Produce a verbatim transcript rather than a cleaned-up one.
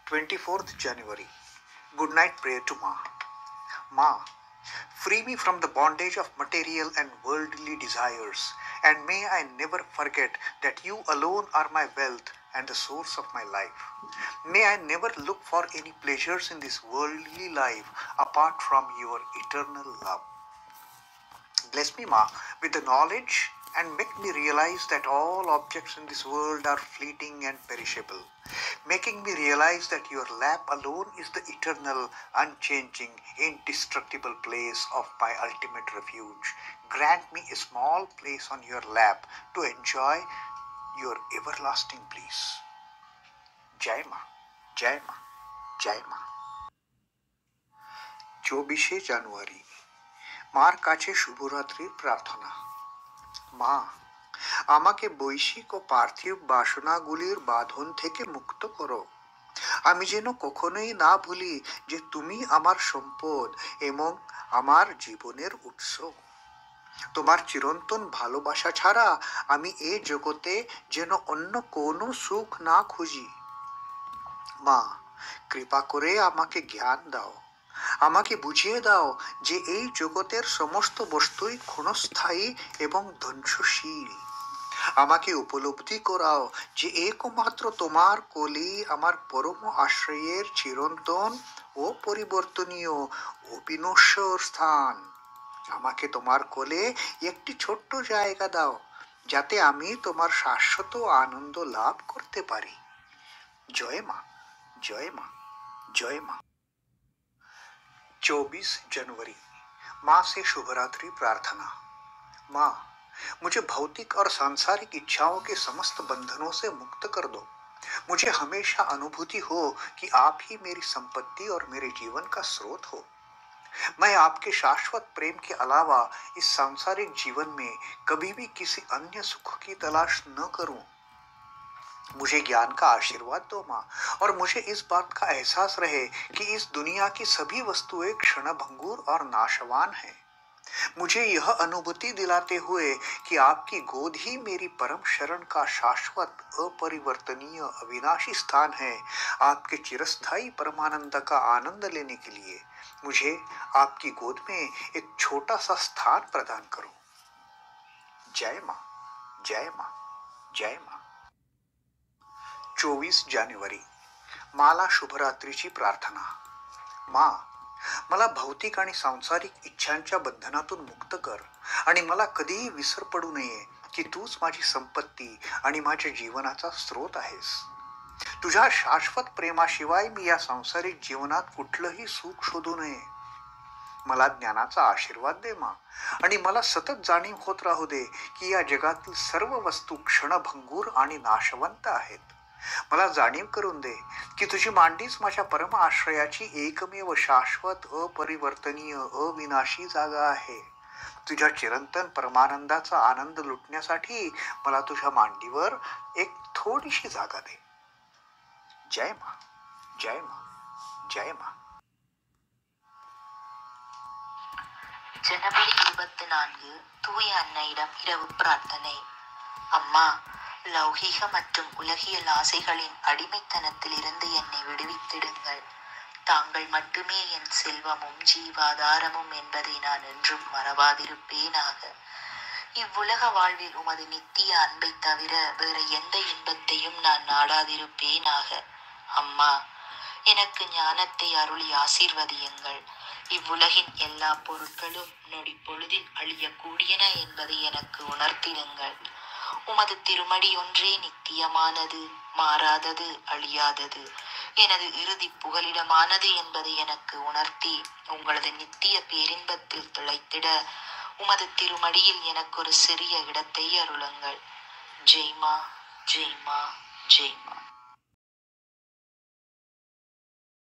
twenty-fourth January. Good night prayer to Ma. Ma, free me from the bondage of material and worldly desires, and may I never forget that you alone are my wealth and the source of my life. May I never look for any pleasures in this worldly life apart from your eternal love. Bless me, Ma, with the knowledge and make me realize that all objects in this world are fleeting and perishable, making me realize that your lap alone is the eternal, unchanging, indestructible place of my ultimate refuge. Grant me a small place on your lap to enjoy your everlasting bliss. Jai Ma, Jai Ma, Jai Ma. চব্বিশে জানুয়ারি। মার কাছে শুভরাত্রির প্রার্থনা। মা, আমাকে বৈশ্বিক ও পার্থিব বাসনাগুলির বাঁধন থেকে মুক্ত করো। আমি যেন কখনোই না ভুলি যে তুমি আমার সম্পদ এবং আমার জীবনের উৎস। তোমার চিরন্তন ভালোবাসা ছাড়া আমি এ জগতে যেন অন্য কোনো সুখ না খুঁজি। মা, কৃপা করে আমাকে জ্ঞান দাও, আমাকে বুঝিয়ে দাও যে এই জগতের সমস্ত বস্তুই ক্ষণস্থায়ী এবং ধ্বংসশীল। আমাকে উপলব্ধি করাও যে একমাত্র তোমার কোলেই আমার পরম আশ্রয়ের চিরন্তন ও পরিবর্তনীয় অবিনশ্বর স্থান। আমাকে তোমার কোলে একটি ছোট্ট জায়গা দাও যাতে আমি তোমার শাশ্বত আনন্দ লাভ করতে পারি। জয় মা, जय माँ, जय माँ। चौबीस जनवरी। माँ से शुभरात्रि प्रार्थना। माँ, मुझे भौतिक और सांसारिक इच्छाओं के समस्त बंधनों से मुक्त कर दो। मुझे हमेशा अनुभूति हो कि आप ही मेरी संपत्ति और मेरे जीवन का स्रोत हो। मैं आपके शाश्वत प्रेम के अलावा इस सांसारिक जीवन में कभी भी किसी अन्य सुख की तलाश न करूं। मुझे ज्ञान का आशीर्वाद दो माँ, और मुझे इस बात का एहसास रहे कि इस दुनिया की सभी वस्तुएं क्षणभंगुर और नाशवान हैं। मुझे यह अनुभूति दिलाते हुए कि आपकी गोद ही मेरी परम शरण का शाश्वत अपरिवर्तनीय अविनाशी स्थान है। आपके चिरस्थायी परमानंद का आनंद लेने के लिए मुझे आपकी गोद में एक छोटा सा स्थान प्रदान करो। जय माँ, जय माँ, जय माँ। चोवीस जानेवारी। माला शुभरात्रीची प्रार्थना। मा, मला भौतिक आणि सांसारिक इच्छांच्या बंधनातून मुक्त कर आणि मला कधीही विसर पडू नये की तूच माझी संपत्ती आणि माझ्या जीवनाचा स्रोत आहेस। तुझ्या शाश्वत प्रेमाशिवाय मी या सांसारिक जीवनात कुठलंही सुख शोधू नये। मला ज्ञानाचा आशीर्वाद दे मा, आणि मला सतत जाणीव होत राहू दे की या जगातील सर्व वस्तू क्षणभंगूर आणि नाशवंत आहेत। मला जाणीव करून दे की तुझी मांडीच माझ्या परम आश्रयाची एकमेव शाश्वत अपरिवर्तनीय अविनाशी जागा आहे। तुझ्या चिरंतन परमानंदाचा आनंद लुटण्यासाठी मला तुझ्या मांडीवर एक थोडीशी जागा दे। जय माँ, जय माँ, जय माँ। ஜனவரி இருபத்தி நான்கு. தூய அன்னையிடம் இரவு பிரார்த்தனை. அம்மா, லௌகீக மற்றும் உலகியல் ஆசைகளின் அடிமைத்தனத்தில் இருந்து என்னை விடுவித்திடுங்கள். தாங்கள் மட்டுமே என் செல்வமும் ஜீவாதாரமும் என்பதை நான் என்றும் மறவாதிருப்பேனாக. இவ்வுலக வாழ்வில் உமது நித்திய அன்பை தவிர வேற எந்த இன்பத்தையும் நான் நாடாதிருப்பேனாக. அம்மா, எனக்கு ஞானத்தை அருளி ஆசீர்வதியுங்கள். இவ்வுலகின் எல்லா பொருட்களும் நொடி பொழுதில் அழியக்கூடியன என்பதை எனக்கு உணர்த்திடுங்கள். உமது திருமடி ஒன்றே நித்தியமானது, மாறாதது, அழியாதது, எனது இறுதி புகலிடமானது என்பதை எனக்கு உணர்த்தி உங்களது நித்திய பேரின்பத்தில் திளைத்திட உமது திருமடியில் எனக்கு ஒரு சிறிய இடத்தை அருளுங்கள். ஜெய்மா, ஜெய்மா, ஜெய்மா.